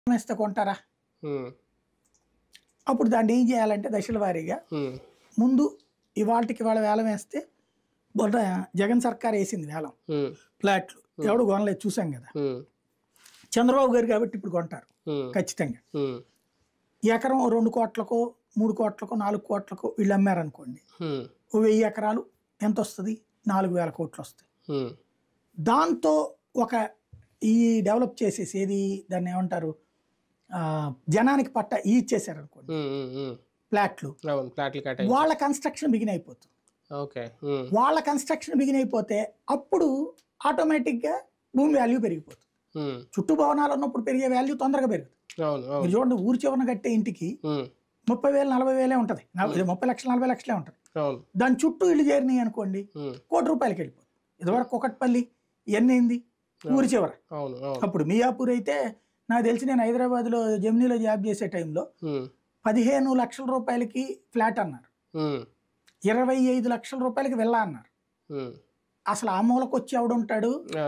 వేస్తే కొంటారా? అప్పుడు దాన్ని ఏం చేయాలంటే దశల వారీగా ముందు ఇవాళకి వాళ్ళ వేలం వేస్తే జగన్ సర్కార్ వేసింది వేలం ఫ్లాట్లు ఎవడు కొనలేదు చూసాం కదా. చంద్రబాబు గారు కాబట్టి ఇప్పుడు కొంటారు ఖచ్చితంగా. ఎకరం 2 కోట్లకో 3 కోట్లకో 4 కోట్లకో వీళ్ళు అమ్మారనుకోండి, 1000 ఎకరాలు ఎంత వస్తుంది? 4000 కోట్లు వస్తాయి. దాంతో ఒక ఈ డెవలప్ చేసేసి ఏది దాన్ని ఏమంటారు జనానికి పట్ట ఇచ్చేసారు అనుకోండి ఫ్లాట్లు, వాళ్ళ కన్స్ట్రక్షన్ బిగిన్ అయిపోతుంది. వాళ్ళ కన్స్ట్రక్షన్ బిగిన్ అయిపోతే అప్పుడు ఆటోమేటిక్గా భూమి వాల్యూ పెరిగిపోతుంది. చుట్టూ భవనాలు ఉన్నప్పుడు పెరిగే వాల్యూ తొందరగా పెరుగుతుంది. మీరు చూడండి, ఊరి చివరన కట్టే ఇంటికి 30,000 40,000 ఉంటుంది, 30 లక్షలు 40 లక్షలే ఉంటుంది. దాని చుట్టూ ఇల్లు చేరినాయి అనుకోండి, ₹1 కోటికి వెళ్ళిపోతుంది. ఇదివరకు ఒకటిపల్లి ఇవన్నీ అయింది ఊరి చివర. అప్పుడు మియాపూర్ అయితే నాకు తెలిసి నేను హైదరాబాద్లో జెమినీలో జాబ్ చేసే టైంలో 15 లక్షల రూపాయలకి ఫ్లాట్ అన్నారు, 25 లక్షల రూపాయలకి వెళ్ళా అన్నారు. అసలు ఆ మూలకు వచ్చి ఎవడుంటాడు?